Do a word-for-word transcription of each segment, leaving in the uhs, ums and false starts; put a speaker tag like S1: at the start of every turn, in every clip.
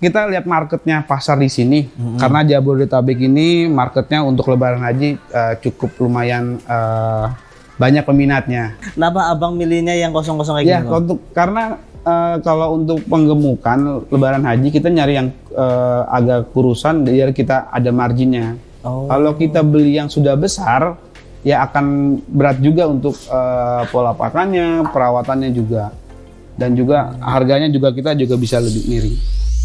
S1: kita lihat marketnya pasar di sini, mm-hmm. karena Jabodetabek ini marketnya untuk Lebaran Haji uh, cukup lumayan uh, banyak peminatnya.
S2: Kenapa abang milihnya yang kosong-kosong kayak
S1: ya,
S2: gini?
S1: Untuk, karena uh, kalau untuk penggemukan Lebaran Haji kita nyari yang uh, agak kurusan, biar kita ada marginnya. Oh. Kalau kita beli yang sudah besar, ya akan berat juga untuk uh, pola pakannya, perawatannya juga, dan juga harganya juga kita juga bisa lebih miring.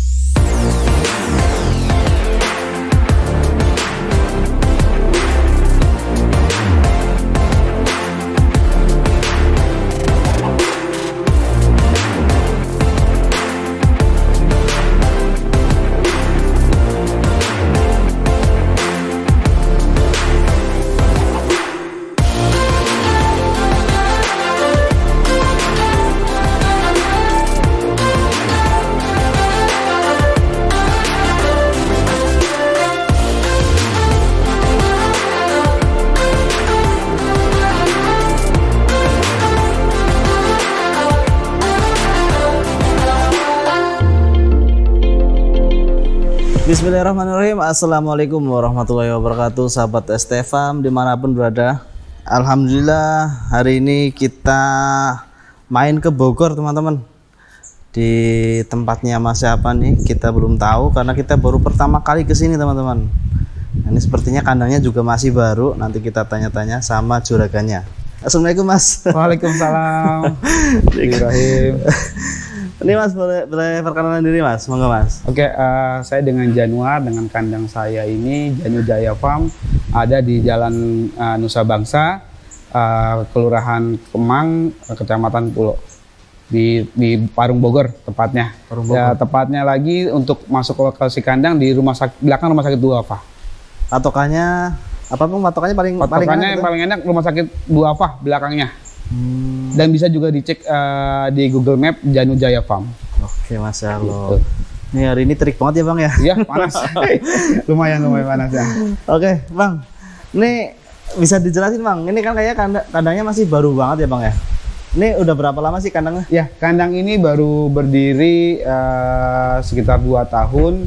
S2: Bismillahirrahmanirrahim. Assalamualaikum warahmatullahi wabarakatuh, sahabat S T Farm dimanapun berada. Alhamdulillah hari ini kita main ke Bogor teman-teman. Di tempatnya Mas siapa nih kita belum tahu karena kita baru pertama kali ke sini teman-teman. Ini sepertinya kandangnya juga masih baru. Nanti kita tanya-tanya sama juragannya. Assalamualaikum Mas.
S1: Waalaikumsalam. Ibrahim.
S2: Ini Mas boleh, boleh perkenalan diri Mas, monggo Mas.
S1: Oke, uh, saya dengan Januar, dengan kandang saya ini Janu Jaya Farm, ada di Jalan uh, Nusa Bangsa, uh, Kelurahan Kemang, Kecamatan Pulo, di di Parung Bogor tepatnya. Parung Bogor. Ya, tepatnya lagi untuk masuk ke lokasi kandang di rumah sakit belakang rumah sakit Duafa.
S2: Patokannya apa pun patokannya paling
S1: patokannya
S2: paling enak,
S1: yang paling enak rumah sakit Duafa belakangnya. Hmm. Dan bisa juga dicek uh, di Google Map Janu Jaya Farm.
S2: Oke, Masya Allah. Gitu. Ini hari ini terik banget ya Bang ya?
S1: Iya, panas. lumayan lumayan panas ya.
S2: Oke Bang, ini bisa dijelasin Bang, ini kan kayaknya kandang, kandangnya masih baru banget ya Bang ya? Ini udah berapa lama sih kandangnya?
S1: Ya, kandang ini baru berdiri uh, sekitar dua tahun.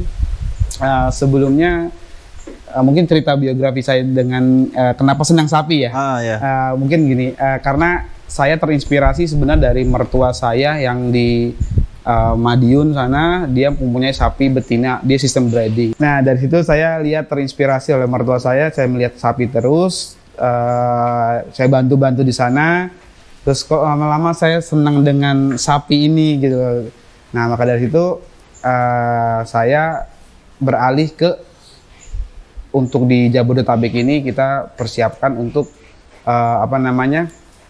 S1: Uh, sebelumnya Uh, mungkin cerita biografi saya dengan uh, kenapa senang sapi ya.
S2: Ah, ya.
S1: Uh, mungkin gini, uh, karena saya terinspirasi sebenarnya dari mertua saya yang di uh, Madiun sana, dia mempunyai sapi betina, dia sistem breeding. Nah dari situ saya lihat terinspirasi oleh mertua saya, saya melihat sapi terus, uh, saya bantu-bantu di sana, terus kok lama-lama saya senang dengan sapi ini gitu. Nah maka dari situ uh, saya beralih ke untuk di Jabodetabek ini kita persiapkan untuk uh, apa namanya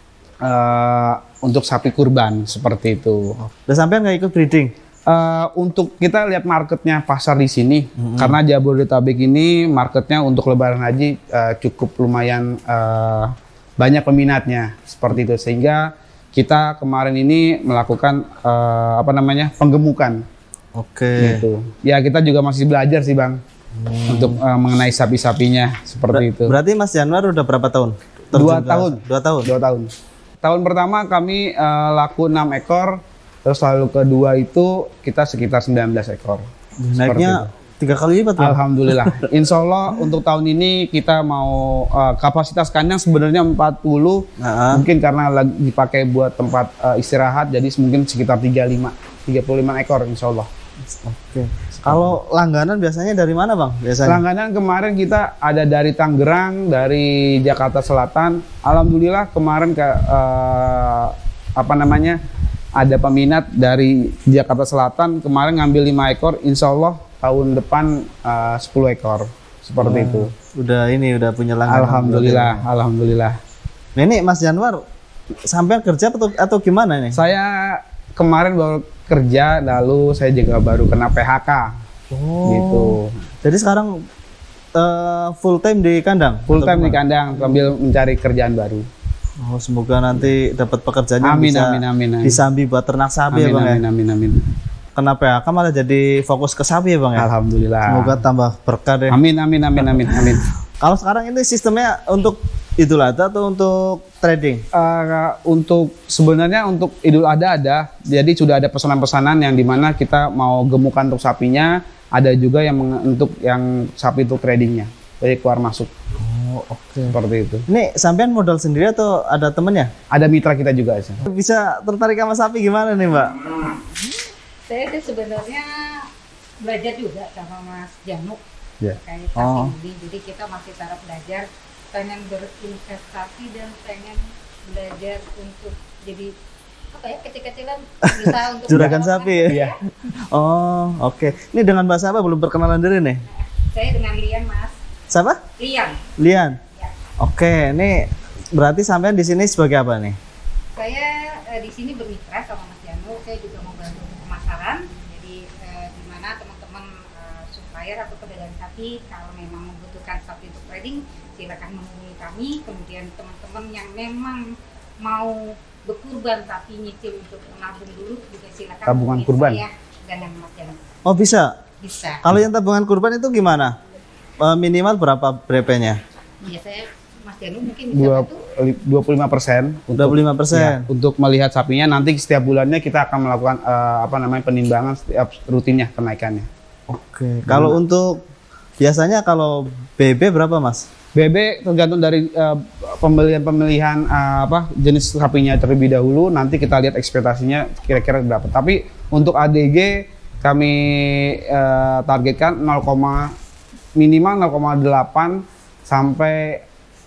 S1: uh, untuk sapi kurban seperti itu.
S2: Udah sampean nggak ikut breeding?
S1: Uh, untuk kita lihat marketnya pasar di sini, mm-hmm. karena Jabodetabek ini marketnya untuk Lebaran Haji uh, cukup lumayan uh, banyak peminatnya seperti itu, sehingga kita kemarin ini melakukan uh, apa namanya penggemukan.
S2: Oke.
S1: Gitu. Ya kita juga masih belajar sih Bang. Hmm. Untuk uh, mengenai sapi-sapinya seperti Ber itu.
S2: Berarti Mas Januar udah berapa tahun?
S1: Dua tahun.
S2: Dua tahun.
S1: Dua tahun. Tahun pertama kami uh, laku enam ekor, terus lalu kedua itu kita sekitar sembilan belas ekor.
S2: Naiknya tiga kali lipat. Bang.
S1: Alhamdulillah. Insya Allah untuk tahun ini kita mau uh, kapasitas kandang sebenarnya empat puluh, uh-huh. mungkin karena lagi dipakai buat tempat uh, istirahat, jadi mungkin sekitar tiga puluh lima, tiga puluh lima ekor Insya Allah.
S2: Oke. Kalau langganan biasanya dari mana Bang? Biasanya?
S1: Langganan kemarin kita ada dari Tangerang, dari Jakarta Selatan. Alhamdulillah kemarin ke uh, apa namanya ada peminat dari Jakarta Selatan kemarin ngambil lima ekor. Insya Allah tahun depan uh, sepuluh ekor seperti oh, itu.
S2: Udah ini udah punya langganan.
S1: Alhamdulillah, ya. Alhamdulillah.
S2: Nah, ini Mas Januar sampai kerja atau atau gimana nih?
S1: Saya kemarin baru kerja, lalu saya juga baru kena P H K. Oh. Gitu.
S2: Jadi sekarang uh, full time di kandang?
S1: Full time di kandang sambil mencari kerjaan baru.
S2: Oh, semoga nanti dapat pekerjaan yang
S1: amin,
S2: bisa
S1: amin, amin, amin.
S2: disambi buat ternak sapi
S1: amin,
S2: ya Bang
S1: amin,
S2: ya.
S1: Amin, amin, amin.
S2: Kena P H K malah jadi fokus ke sapi ya Bang ya.
S1: Alhamdulillah.
S2: Semoga tambah berkah deh.
S1: Amin, amin, amin, amin, amin.
S2: Kalau sekarang ini sistemnya untuk Idul Adha atau untuk trading?
S1: Uh, untuk sebenarnya untuk Idul Adha ada, jadi sudah ada pesanan-pesanan yang dimana kita mau gemukan untuk sapinya, ada juga yang untuk yang sapi untuk tradingnya, jadi keluar masuk.
S2: Oh, oke. Okay.
S1: Seperti itu.
S2: Ini sampean modal sendiri atau ada temennya?
S1: Ada mitra kita juga sih.
S2: Bisa tertarik sama sapi gimana nih, Mbak?
S3: Saya itu sebenarnya belajar juga sama Mas Januk
S1: yeah.
S3: kayak sapi
S2: Oh.
S3: ini, jadi kita masih taraf belajar, pengen berinvestasi dan pengen belajar untuk jadi apa ya kecil-kecilan bisa untuk
S2: Juragan
S3: menjalankan-
S2: sapi ya?
S1: Iya.
S2: Oh, oke. Okay. Ini dengan Mbak siapa? Belum perkenalan diri nih.
S3: Saya dengan Lian, Mas.
S2: Siapa?
S3: Lian.
S2: Lian.
S3: Ya.
S2: Oke, ini berarti sampean di sini sebagai apa nih?
S3: Saya eh, di sini bermitra sama Mas Januk, saya juga mau bantu pemasaran. Jadi eh, di mana teman-teman eh, supplier atau pedagang sapi kalau memang membutuhkan sapi untuk trading, silakan menghubungi kami. Kemudian teman-teman yang memang mau berkurban tapi nyicil untuk menabung dulu juga silakan
S1: Tabungan
S3: hubungi
S1: kurban.
S3: saya dan yang Mas Januk.
S2: Oh, bisa.
S3: Bisa.
S2: Kalau yang tabungan kurban itu gimana? Eh, minimal berapa B P-nya?
S3: Iya, saya Mas Januk mungkin bisa
S1: Dua,
S3: bantu.
S1: dua puluh lima persen
S2: dua puluh lima
S1: Ya,
S2: persen.
S1: untuk melihat sapinya nanti setiap bulannya kita akan melakukan eh, apa namanya penimbangan setiap rutinnya kenaikannya.
S2: Oke. Kalau untuk biasanya kalau B B berapa, Mas?
S1: B B tergantung dari eh, pembelian-pembelian eh, apa jenis sapinya terlebih dahulu, nanti kita lihat ekspektasinya kira-kira berapa. Tapi untuk A D G kami eh, targetkan nol, minimal nol koma delapan sampai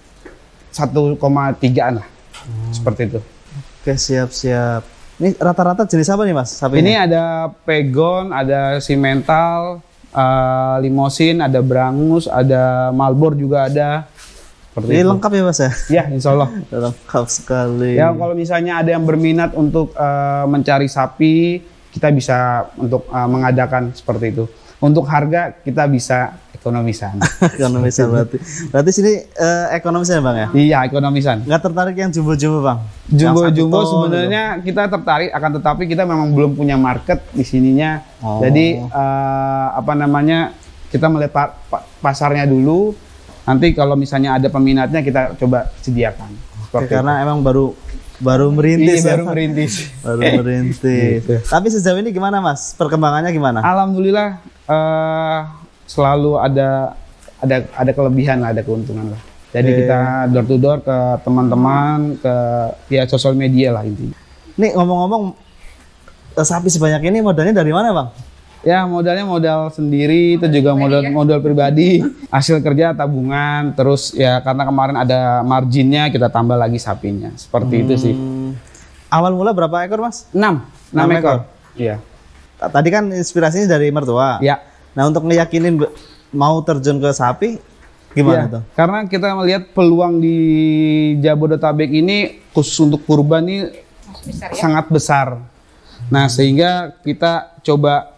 S1: satu koma tiga-an lah. Seperti itu.
S2: Oke, siap-siap. Ini rata-rata jenis apa nih, Mas? Sapi
S1: Ini ada pegon, ada simental, uh, limosin, ada brangus, ada malbor juga ada. Seperti
S2: Ini
S1: itu.
S2: lengkap ya, Mas ya?
S1: Ya, insya Allah.
S2: Lengkap sekali.
S1: Ya, kalau misalnya ada yang berminat untuk uh, mencari sapi, kita bisa untuk uh, mengadakan seperti itu. Untuk harga kita bisa ekonomisan.
S2: Ekonomisan berarti. Berarti sini eh, ekonomisan, Bang ya?
S1: Iya, ekonomisan.
S2: Nggak tertarik yang jumbo-jumbo, Bang?
S1: Jumbo-jumbo
S2: Yang satu ton
S1: sebenarnya kita tertarik, akan tetapi kita memang belum punya market di sininya.
S2: Oh.
S1: Jadi eh, apa namanya, kita melihat pa- pa- pasarnya dulu. Nanti kalau misalnya ada peminatnya kita coba sediakan.
S2: Oke,
S1: Seperti
S2: karena
S1: itu.
S2: emang baru baru merintis
S1: Iya,
S2: ya?
S1: baru merintis.
S2: Baru merintis.
S1: Gitu.
S2: Tapi sejauh ini gimana, Mas? Perkembangannya gimana?
S1: Alhamdulillah eh, selalu ada ada ada kelebihan lah, ada keuntungan lah. Jadi
S2: Oke.
S1: kita door to door ke teman-teman, ke ya sosial media lah intinya.
S2: Nih ngomong-ngomong, eh, sapi sebanyak ini modalnya dari mana, Bang?
S1: Ya modalnya modal sendiri, itu juga modal modal pribadi, hasil kerja tabungan, terus ya karena kemarin ada marginnya kita tambah lagi sapinya, seperti itu sih.
S2: Hmm, awal mula berapa ekor, Mas?
S1: enam, enam
S2: Enam
S1: ekor.
S2: ekor.
S1: Iya.
S2: Tadi kan inspirasinya dari mertua.
S1: Ya.
S2: Nah, untuk ngeyakinin be- mau terjun ke sapi, gimana
S1: Iya.
S2: tuh?
S1: Karena kita melihat peluang di Jabodetabek ini khusus untuk kurban ini
S3: Besar ya.
S1: sangat besar. Nah sehingga kita coba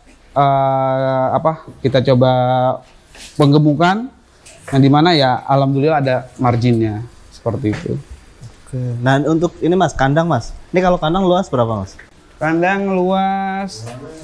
S1: eh, apa? Kita coba penggemukan yang dimana ya alhamdulillah ada marginnya seperti itu.
S2: Oke. Nah, untuk ini, Mas, kandang, Mas. Ini kalau kandang luas berapa, Mas?
S1: Kandang luas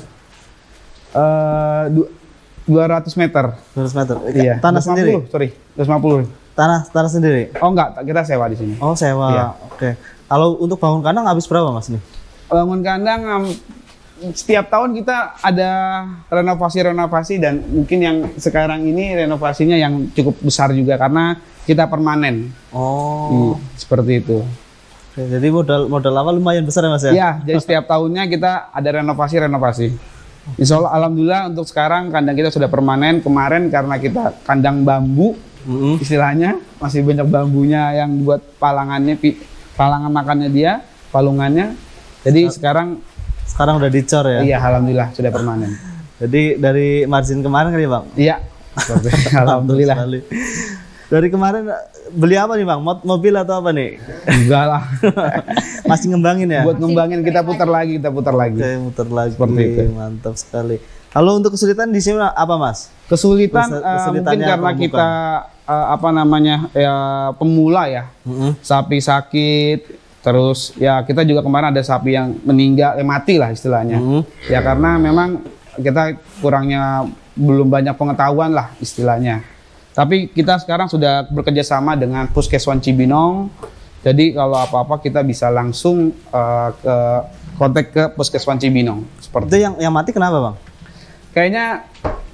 S1: eh, du- dua ratus meter.
S2: dua ratus meter.
S1: Iya.
S2: Tanah
S1: dua ratus lima puluh,
S2: sendiri.
S1: sorry, dua ratus lima puluh.
S2: Tanah tanah sendiri.
S1: Oh enggak, kita sewa di sini.
S2: Oh, sewa.
S1: Iya.
S2: Oke. Kalau untuk bangun kandang habis berapa, Mas nih?
S1: Bangun kandang um, setiap tahun kita ada renovasi-renovasi dan mungkin yang sekarang ini renovasinya yang cukup besar juga karena kita permanen.
S2: Oh.
S1: Hmm, seperti itu.
S2: Oke, jadi modal modal awal lumayan besar ya, Mas ya?
S1: Ya, jadi setiap tahunnya kita ada renovasi-renovasi. Insya Allah, alhamdulillah untuk sekarang kandang kita sudah permanen. Kemarin karena kita kandang bambu,
S2: Mm-mm.
S1: istilahnya masih banyak bambunya yang buat palangannya, pi- palangan makannya dia, palungannya. Jadi sekarang,
S2: Sekarang udah dicor ya?
S1: iya alhamdulillah sudah permanen.
S2: Jadi dari margin kemarin kali ya, Bang?
S1: Iya, alhamdulillah.
S2: Sekali. Dari kemarin beli apa nih, Bang? Mo- Mobil atau apa nih?
S1: Enggak lah.
S2: Masih ngembangin ya?
S1: Buat ngembangin kita putar lagi, kita putar lagi.
S2: Oke, muter lagi.
S1: Seperti itu.
S2: Mantap sekali. Kalau untuk kesulitan di sini apa, Mas?
S1: Kesulitan
S2: Kesu-
S1: eh, mungkin
S2: kesulitannya
S1: karena
S2: apa,
S1: kita eh, apa namanya ya pemula ya.
S2: Mm-mm.
S1: Sapi sakit, terus ya kita juga kemarin ada sapi yang meninggal, eh, mati lah istilahnya.
S2: Mhm.
S1: Ya karena memang kita kurangnya belum banyak pengetahuan lah istilahnya. Tapi kita sekarang sudah bekerja sama dengan Puskeswan Cibinong. Jadi kalau apa-apa kita bisa langsung uh, ke kontak ke Puskeswan Cibinong. Seperti
S2: Itu yang yang mati kenapa, Bang?
S1: Kayaknya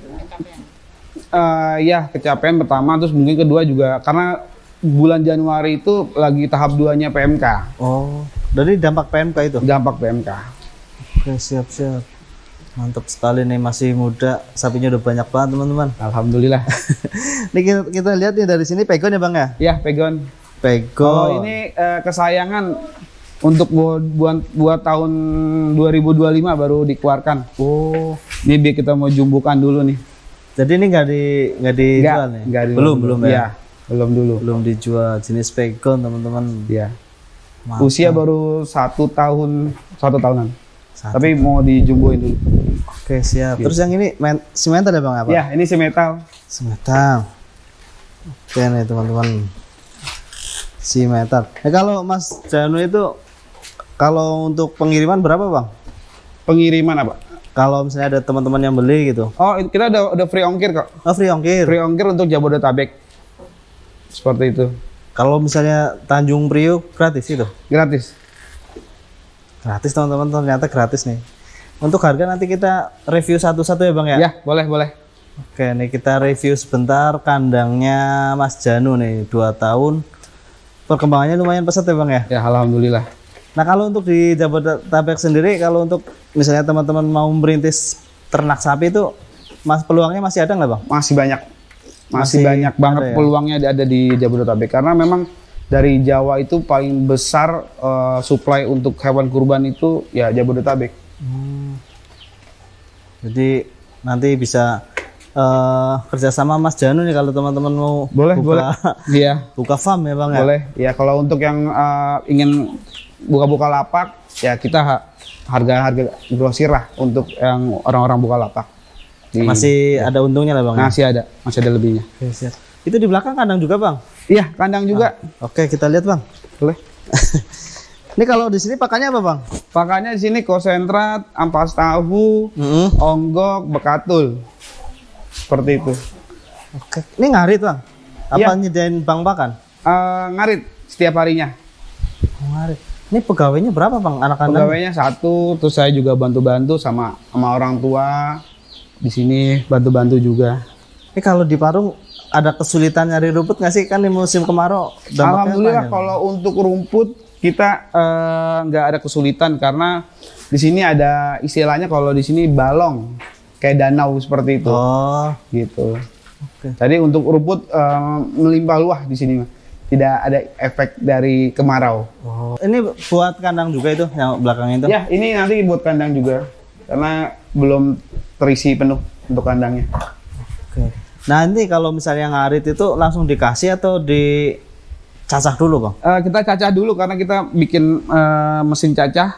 S1: uh, ya kecapean pertama, terus mungkin kedua juga karena bulan Januari itu lagi tahap duanya P M K.
S2: Oh, dari dampak P M K itu?
S1: Dampak P M K.
S2: Oke, siap-siap. Mantap sekali nih, masih muda, sapinya udah banyak banget teman-teman.
S1: Alhamdulillah.
S2: Nih kita, kita lihat nih dari sini pegon ya Bang ya?
S1: Ya, pegon.
S2: Pegon.
S1: Kalau ini uh, kesayangan untuk buat, buat, buat tahun dua ribu dua puluh lima baru dikeluarkan.
S2: Oh,
S1: ini biar kita mau jumbukan dulu nih.
S2: Jadi ini nggak di nggak dijual nih?
S1: Nggak
S2: belum belum ya?
S1: Ya, belum dulu.
S2: Belum dijual, jenis pegon teman-teman.
S1: Ya.
S2: Mantap.
S1: Usia baru satu tahun, satu tahunan.
S2: Satu.
S1: Tapi mau dijumbuin dulu.
S2: Oke, siap.
S1: Gitu.
S2: Terus yang ini men si metal ya Bang apa?
S1: Ya, ini si metal.
S2: Si metal. Oke nih teman-teman. Si metal. Nah, kalau Mas Janu itu kalau untuk pengiriman berapa Bang?
S1: Pengiriman apa?
S2: Kalau misalnya ada teman-teman yang beli gitu.
S1: Oh, kita udah udah free ongkir kok.
S2: Oh, free ongkir.
S1: Free ongkir untuk Jabodetabek. Seperti itu.
S2: Kalau misalnya Tanjung Priuk gratis itu?
S1: Gratis.
S2: Gratis teman-teman, ternyata gratis nih. Untuk harga nanti kita review satu-satu ya Bang ya?
S1: Ya, boleh, boleh.
S2: Oke, nih kita review sebentar kandangnya Mas Janu nih, dua tahun. Perkembangannya lumayan pesat ya Bang ya?
S1: Ya, alhamdulillah.
S2: Nah, kalau untuk di Jabodetabek sendiri, kalau untuk misalnya teman-teman mau merintis ternak sapi itu, Mas peluangnya masih ada nggak Bang?
S1: Masih banyak. Masih,
S2: Masih
S1: banyak banget
S2: ada ya?
S1: peluangnya ada di Jabodetabek karena memang dari Jawa itu paling besar uh, supply untuk hewan kurban itu ya Jabodetabek.
S2: Hmm. Jadi nanti bisa uh, kerjasama Mas Janu nih kalau teman-teman mau
S1: Boleh,
S2: buka,
S1: boleh. Iya.
S2: buka farm ya Bang ya?
S1: Boleh. Ya kalau untuk yang uh, ingin buka-buka lapak ya kita ha- harga-harga grosir lah untuk yang orang-orang buka lapak. Di-
S2: Masih ada untungnya lah Bang? Ya?
S1: Masih ada, masih ada lebihnya.
S2: Oke, siap. Itu di belakang kandang juga Bang?
S1: Iya, kandang juga.
S2: Ah, oke, kita lihat Bang.
S1: Boleh.
S2: Ini kalau di sini pakannya apa Bang?
S1: Pakannya di sini konsentrat, ampas tahu,
S2: Mm-hmm.
S1: onggok, bekatul. Seperti itu.
S2: Oke, ini ngarit Bang? Apa
S1: Iya.
S2: nyediain Bang pakan?
S1: Uh, ngarit setiap harinya.
S2: Oh, ngarit. Ini pegawainya berapa Bang anak kandang?
S1: Pegawainya satu, terus saya juga bantu-bantu sama sama orang tua di sini bantu-bantu juga.
S2: Ini kalau di Parung ada kesulitan nyari rumput nggak sih? Kan di musim kemarau dampaknya
S1: Alhamdulillah
S2: apa ya,
S1: kalau untuk rumput kita eh, nggak ada kesulitan karena di sini ada istilahnya kalau di sini balong kayak danau seperti itu.
S2: Oh,
S1: Gitu.
S2: oke.
S1: Jadi untuk rumput eh, melimpah luah di sini, tidak ada efek dari kemarau.
S2: Oh. Ini buat kandang juga itu yang belakang itu?
S1: Ya, ini nanti buat kandang juga karena belum terisi penuh untuk kandangnya.
S2: Oke. Nah, nanti kalau misalnya ngarit itu langsung dikasih atau dicacah dulu Bang?
S1: Eh, kita cacah dulu karena kita bikin eh, mesin cacah.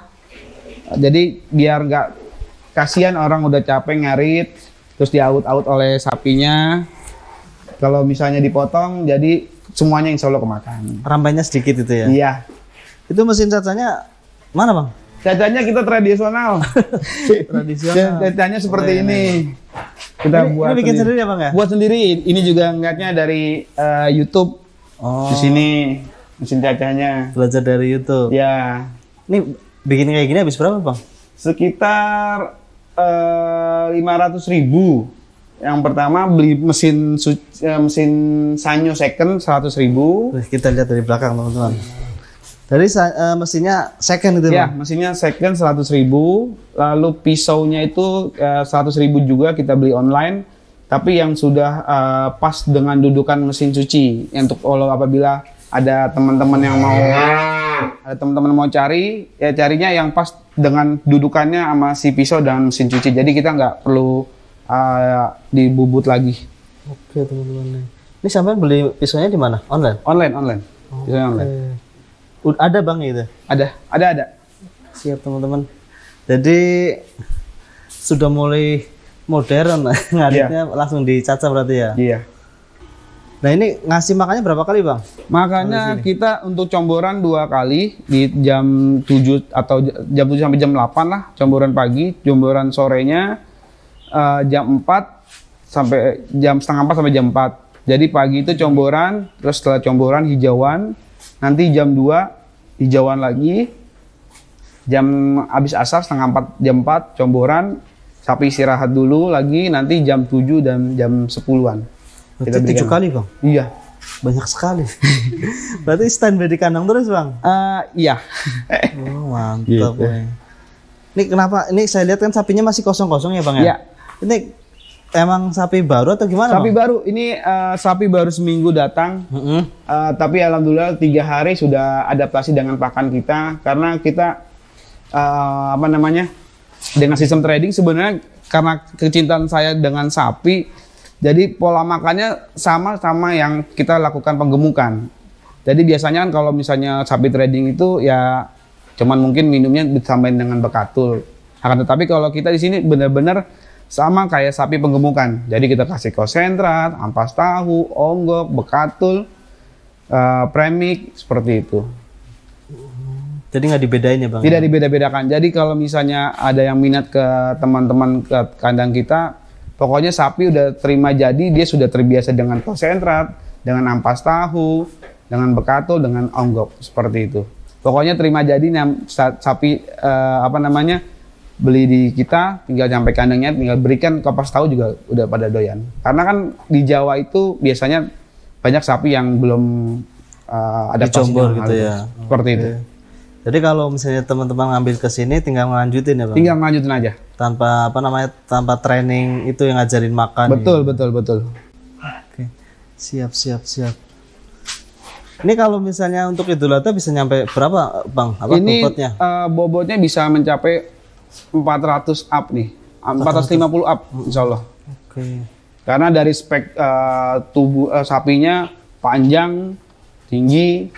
S1: Jadi biar nggak kasihan orang udah capek ngarit, terus diaut-aut oleh sapinya. Kalau misalnya dipotong, jadi semuanya insya Allah kemakan.
S2: Rampainya sedikit itu ya?
S1: Iya.
S2: Itu mesin cacahnya mana Bang?
S1: Cacahnya kita tradisional.
S2: Tradisional.
S1: Cacahnya seperti
S2: Keren.
S1: ini. Kita
S2: Ini,
S1: buat
S2: ini bikin sendiri ya Bang ya?
S1: Buat sendiri. Ini juga ngeliatnya dari eh, YouTube.
S2: Oh,
S1: Di sini mesin cacahnya.
S2: belajar dari YouTube.
S1: Ya,
S2: Ini bikin kayak gini habis berapa Bang?
S1: sekitar eh, lima ratus ribu. Yang pertama beli mesin su- eh, mesin sanyo second seratus ribu.
S2: Terus kita lihat dari belakang teman-teman. Dari sa- eh, mesinnya second itu
S1: Ya,
S2: Bang?
S1: mesinnya second seratus ribu. Lalu pisaunya itu eh, seratus ribu juga kita beli online. Tapi yang sudah eh, pas dengan dudukan mesin cuci. Untuk kalau apabila ada teman-teman yang mau ada teman-teman mau cari, ya carinya yang pas dengan dudukannya sama si pisau dan mesin cuci. Jadi kita nggak perlu eh, dibubut lagi.
S2: Oke teman-teman. Ini sampai beli pisaunya di mana? Online?
S1: Online, online. Pisaunya online.
S2: Ud- Ada Bang gitu?
S1: Ada, ada, ada.
S2: Siap teman-teman. Jadi sudah mulai modern ngaritnya langsung dicacah berarti ya.
S1: Iya.
S2: Nah ini ngasih makannya berapa kali Bang?
S1: Makanya kita untuk comboran dua kali di jam tujuh atau j- jam tujuh sampai jam delapan lah, comboran pagi, comboran sorenya eh, jam empat sampai jam setengah empat sampai jam empat. Jadi pagi itu comboran, terus setelah comboran hijauan, nanti jam dua hijauan lagi, jam habis asar setengah empat, jam empat comboran, sapi istirahat dulu lagi, nanti jam tujuh dan jam sepuluhan.
S2: Berarti tujuh kali bang?
S1: Iya.
S2: Banyak sekali. Berarti standby di kandang terus bang?
S1: Uh, iya.
S2: Oh, mantap.
S1: Gitu.
S2: Ya. Ini kenapa? Ini saya lihat kan sapinya masih kosong-kosong ya bang ya?
S1: Iya.
S2: Ini emang sapi baru atau gimana?
S1: Sapi
S2: bang?
S1: baru. Ini uh, sapi baru seminggu datang.
S2: Mm-hmm.
S1: uh, tapi alhamdulillah tiga hari sudah adaptasi dengan pakan kita karena kita uh, apa namanya dengan sistem trading sebenarnya karena kecintaan saya dengan sapi. Jadi pola makannya sama sama yang kita lakukan penggemukan. Jadi biasanya kan kalau misalnya sapi trading itu ya cuman mungkin minumnya ditambahin dengan bekatul. Akan tetapi kalau kita di sini benar-benar sama kayak sapi penggemukan. Jadi kita kasih konsentrat, ampas tahu, onggok, bekatul, uh, premik seperti itu.
S2: Jadi nggak dibedain ya bang?
S1: Tidak dibeda-bedakan. Jadi kalau misalnya ada yang minat ke teman-teman ke kandang kita, pokoknya sapi udah terima jadi, dia sudah terbiasa dengan konsentrat, dengan ampas tahu, dengan bekatul, dengan onggok seperti itu. Pokoknya terima jadi sapi eh, apa namanya beli di kita, tinggal sampai kandangnya, tinggal berikan ampas tahu juga udah pada doyan. Karena kan di Jawa itu biasanya banyak sapi yang belum uh, ada
S2: dicombor gitu ya.
S1: Seperti
S2: Oke.
S1: itu.
S2: Jadi kalau misalnya teman-teman ngambil ke sini tinggal ngelanjutin ya bang?
S1: Tinggal lanjutin aja.
S2: Tanpa apa namanya, tanpa training itu yang ngajarin makan.
S1: Betul,
S2: ya.
S1: betul, betul.
S2: Oke, siap, siap, siap. Ini kalau misalnya untuk Idul Adha bisa nyampe berapa bang? Apa
S1: ini
S2: bobotnya?
S1: Uh, bobotnya bisa mencapai empat ratus up nih, empat ratus lima puluh up, insya Allah.
S2: Oke.
S1: Karena dari spek uh, tubuh uh, sapinya panjang, tinggi,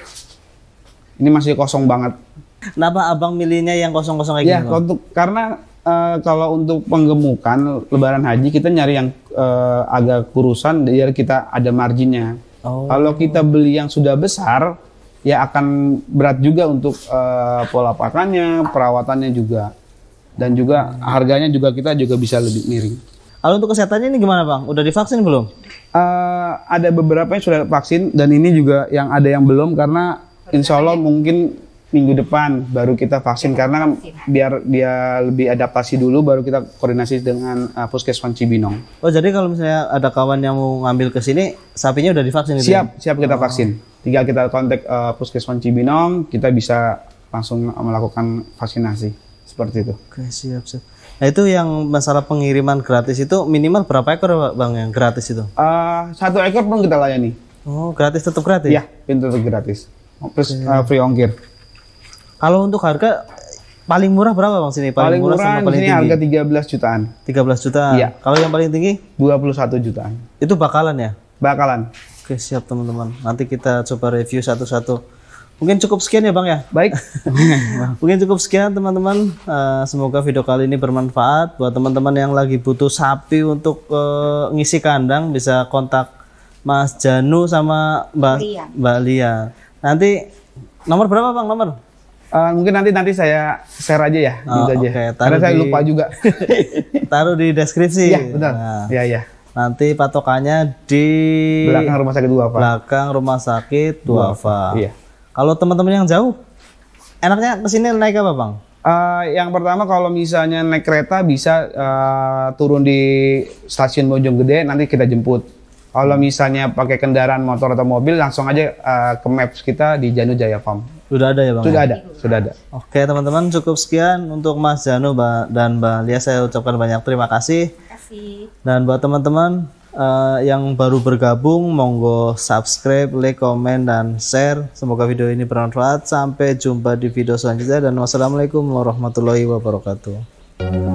S1: ini masih kosong banget.
S2: Kenapa abang milihnya yang kosong-kosong kayak
S1: Ya,
S2: gini? Bang?
S1: untuk karena uh, kalau untuk penggemukan Lebaran Haji kita nyari yang uh, agak kurusan, biar kita ada marginnya.
S2: Oh.
S1: Kalau kita beli yang sudah besar, ya akan berat juga untuk uh, pola pakannya, perawatannya juga, dan juga harganya juga kita juga bisa lebih miring.
S2: Kalau untuk kesehatannya ini gimana bang? Udah divaksin belum?
S1: Uh, ada beberapa yang sudah vaksin dan ini juga yang ada yang belum karena insya Allah mungkin minggu depan baru kita vaksin karena kan biar dia lebih adaptasi dulu baru kita koordinasi dengan uh, Puskesmas Cibinong.
S2: Oh jadi kalau misalnya ada kawan yang mau ngambil ke sini sapinya udah divaksin gitu?
S1: Siap, siap kita vaksin. Tinggal kita kontak uh, Puskesmas Cibinong, kita bisa langsung melakukan vaksinasi seperti itu.
S2: Oke, siap, siap. Nah itu yang masalah pengiriman gratis itu minimal berapa ekor bang yang gratis itu?
S1: Uh, satu ekor pun kita layani.
S2: Oh gratis, tetap gratis?
S1: Iya, pintu tetap gratis. Plus uh, free ongkir.
S2: Kalau untuk harga paling murah berapa bang sini?
S1: Paling, paling murah
S2: sama paling
S1: di sini
S2: tinggi?
S1: harga tiga belas jutaan.
S2: tiga belas jutaan.
S1: Iya.
S2: Kalau yang paling tinggi?
S1: dua puluh satu jutaan.
S2: Itu bakalan ya?
S1: Bakalan.
S2: Oke, siap teman-teman. Nanti kita coba review satu-satu. Mungkin cukup sekian ya bang ya?
S1: Baik.
S2: Mungkin cukup sekian teman-teman. Uh, semoga video kali ini bermanfaat buat teman-teman yang lagi butuh sapi untuk uh, ngisi kandang, bisa kontak Mas Janu sama Mbak
S3: Lia.
S2: Mbak Lia. Nanti nomor berapa bang nomor?
S1: Uh, mungkin nanti nanti saya share aja ya,
S2: Oh,
S1: gitu aja.
S2: okay.
S1: Karena saya
S2: di-
S1: lupa juga.
S2: Taruh di deskripsi.
S1: Iya, benar.
S2: Nah,
S1: Iya, iya.
S2: nanti patokannya di
S1: Belakang rumah sakit dua, Pak.
S2: belakang rumah sakit Duafa.
S1: Iya.
S2: Kalau teman-teman yang jauh, enaknya kesini naik apa bang?
S1: Uh, yang pertama kalau misalnya naik kereta bisa uh, turun di stasiun Bojonggede, nanti kita jemput. Kalau misalnya pakai kendaraan motor atau mobil, langsung aja uh, ke maps kita di Janu Jaya Farm.
S2: Sudah ada ya bang?
S1: Sudah
S2: ya?
S1: ada, sudah ada.
S2: Oke teman-teman, cukup sekian untuk Mas Janu Ba- dan Mbak Lia. Saya ucapkan banyak terima kasih.
S3: Terima kasih.
S2: Dan buat teman-teman eh, yang baru bergabung, monggo subscribe, like, komen, dan share. Semoga video ini bermanfaat. Sampai jumpa di video selanjutnya dan wassalamualaikum warahmatullahi wabarakatuh.